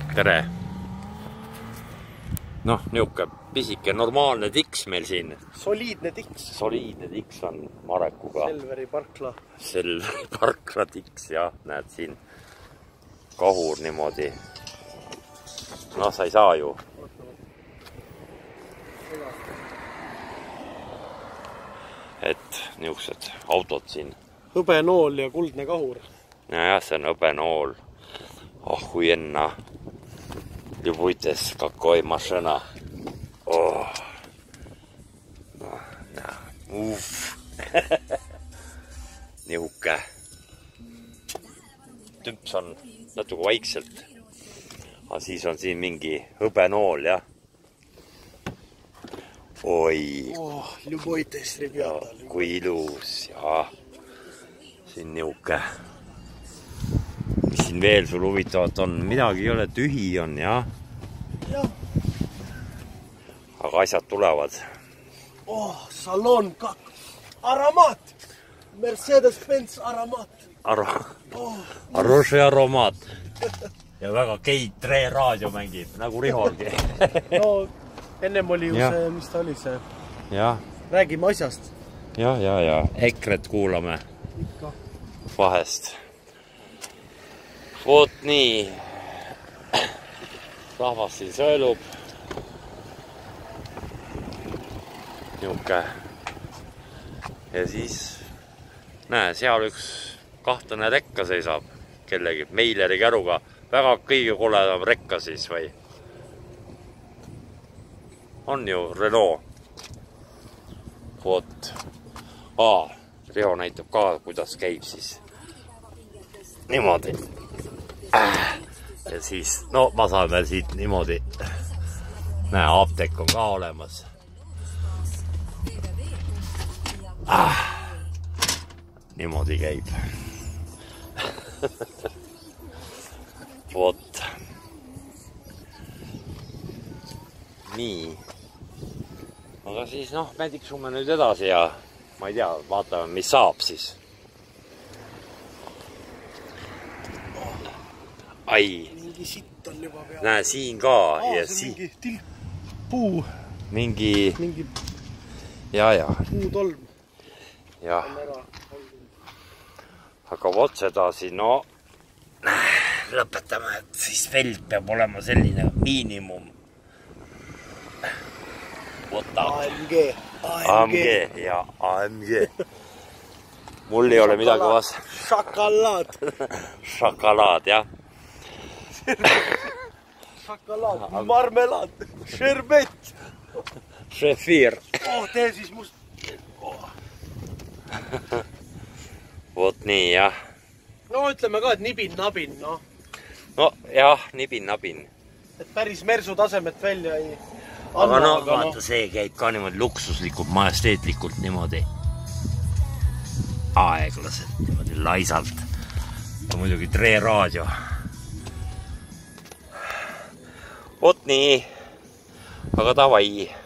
tere! Noh, niuke pisike normaalne tiks meil siin. Soliidne tiks. Soliidne tiks on Marekuga. Selveri parkla. Selveri parkla tiks, jah. Näed siin kahur niimoodi. No, sa ei saa ju. Et niuksed autod siin. Hõbenool ja kuldne kahur. Ja, see on hõbenool. Охуенно. Любуйтесь, какой машина. О. Уф. Nihuke. Tümps on natuke vaikselt. Aga siis on siin mingi hõbenool, jah. Oi. Любуйтесь, ребята. Kui ilus, jah. Siin nihuke. Mis siin veel sul huvitavat on? Midagi ei ole, tühi on, jah? Jah. Aga asjad tulevad. Salon aromaat. Mercedes-Benz aromaat. Arroši aromaat. Ja väga Keit-Tre raadio mängib, nagu Riholgi. No, ennem oli ju see, mis ta oli see? Jah. Räägime asjast. Ja. Ekret kuulame. Ikka. Vahest. Vot nii. Rahvas siin sõelub. Niuke. Ja siis, näe, seal üks kahtlane rekka seisab kellegi Meileri käruga. Väga kõige koledam rekka siis või? On ju Renault. Vot. Riho näitab ka, kuidas käib siis. Niimoodi. Ja siis, no ma saan veel siit niimoodi. Näe, apteek on ka olemas. Niimoodi käib. Vot. Nii. Aga siis, noh, me tiksume nüüd edasi ja ma ei tea, vaatame, mis saab siis. Ai. Mingi sitt on juba peal. Näe, siin ka. Ja siin. Mingi tilkpuu. Mingi. Ja. Puutolm. Jah. Aga vot sedasi, no. Lõpetame, et siis veld peab olema selline miinimum. Võta. AMG ja AMG. Mul ei ole midagi vas. Šokolaad. Šokolaad, jah. Šokolaad, marmelaad, šerbet. Šefir. Tee siis must. Vot nii, jah. No ütleme ka, et nibin-nabin, noh. No jah, nibin-nabin. Et päris mersu tasemet välja ei anna. Aga no, vaata, see käib ka niimoodi luksuslikult, majesteetlikult niimoodi. Aeglaselt, niimoodi laisalt. Ja muidugi Tre raadio. Vot nii. Aga tavai.